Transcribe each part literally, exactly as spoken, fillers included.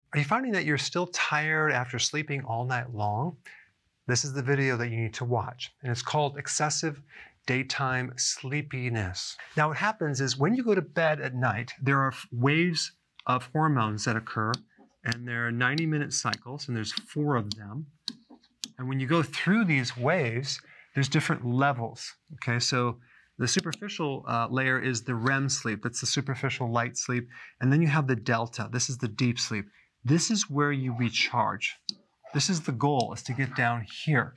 Are you finding that you're still tired after sleeping all night long? This is the video that you need to watch, and it's called excessive daytime sleepiness. Now what happens is when you go to bed at night, there are waves of hormones that occur, and there are ninety minute cycles, and there's four of them. And when you go through these waves, there's different levels, okay? So the superficial uh, layer is the R E M sleep. That's the superficial light sleep. And then you have the delta. This is the deep sleep. This is where you recharge. This is the goal, is to get down here.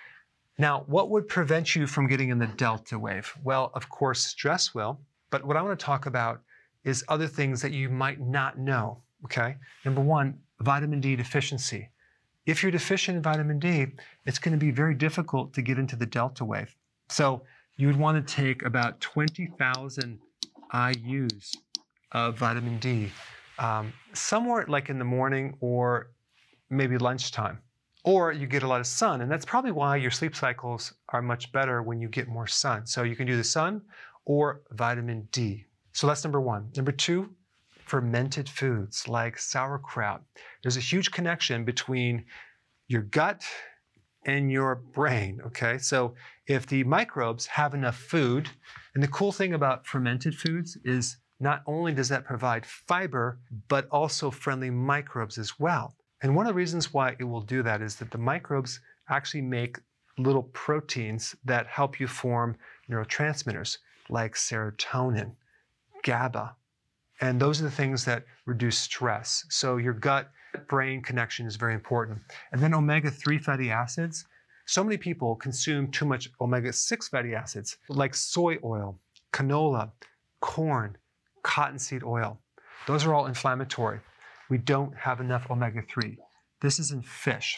Now, what would prevent you from getting in the delta wave? Well, of course, stress will. But what I want to talk about is other things that you might not know, okay? Number one, vitamin D deficiency. If you're deficient in vitamin D, it's going to be very difficult to get into the delta wave. So you would want to take about twenty thousand I U's of vitamin D, um, somewhere like in the morning or maybe lunchtime. Or you get a lot of sun, and that's probably why your sleep cycles are much better when you get more sun. So you can do the sun or vitamin D. So that's number one. Number two, fermented foods like sauerkraut. There's a huge connection between your gut and your brain, okay? So if the microbes have enough food, and the cool thing about fermented foods is not only does that provide fiber, but also friendly microbes as well. And one of the reasons why it will do that is that the microbes actually make little proteins that help you form neurotransmitters like serotonin, GABA, and those are the things that reduce stress. So your gut-brain connection is very important. And then omega three fatty acids. So many people consume too much omega six fatty acids like soy oil, canola, corn, cottonseed oil. Those are all inflammatory. We don't have enough omega three. This is in fish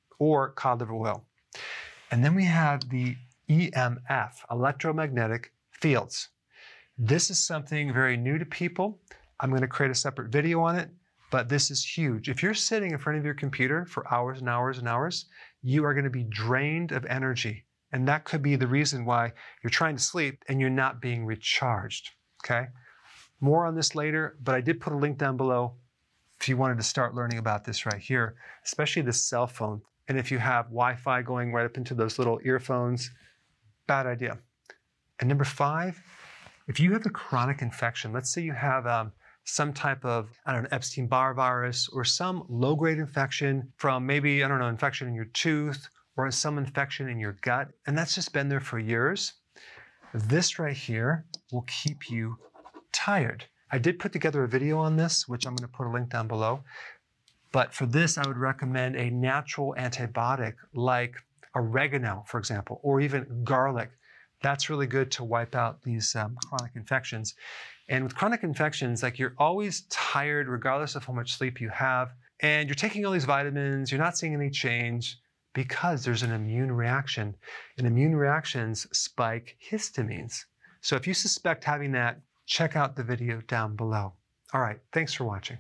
or cod liver oil. And then we have the E M F, electromagnetic fields. This is something very new to people. I'm going to create a separate video on it, but this is huge. If you're sitting in front of your computer for hours and hours and hours, you are going to be drained of energy. And that could be the reason why you're trying to sleep and you're not being recharged, okay? More on this later, but I did put a link down below if you wanted to start learning about this right here, especially the cell phone. And if you have Wi-Fi going right up into those little earphones, bad idea. And number five, if you have a chronic infection, let's say you have um, some type of, I don't know, Epstein-Barr virus or some low-grade infection from maybe, I don't know, infection in your tooth or some infection in your gut, and that's just been there for years, this right here will keep you tired. I did put together a video on this, which I'm going to put a link down below. But for this, I would recommend a natural antibiotic like oregano, for example, or even garlic. That's really good to wipe out these um, chronic infections. And with chronic infections, like you're always tired regardless of how much sleep you have, and you're taking all these vitamins, you're not seeing any change because there's an immune reaction. And immune reactions spike histamines. So if you suspect having that, check out the video down below. All right, thanks for watching.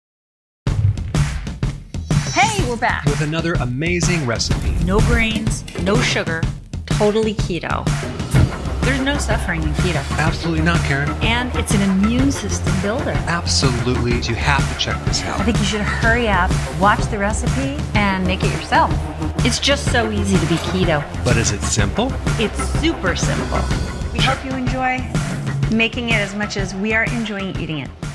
Hey, we're back. With another amazing recipe. No grains, no sugar, totally keto. There's no suffering in keto. Absolutely not, Karen. And it's an immune system builder. Absolutely, you have to check this out. I think you should hurry up, watch the recipe, and make it yourself. It's just so easy to be keto. But is it simple? It's super simple. We hope you enjoy making it as much as we are enjoying eating it.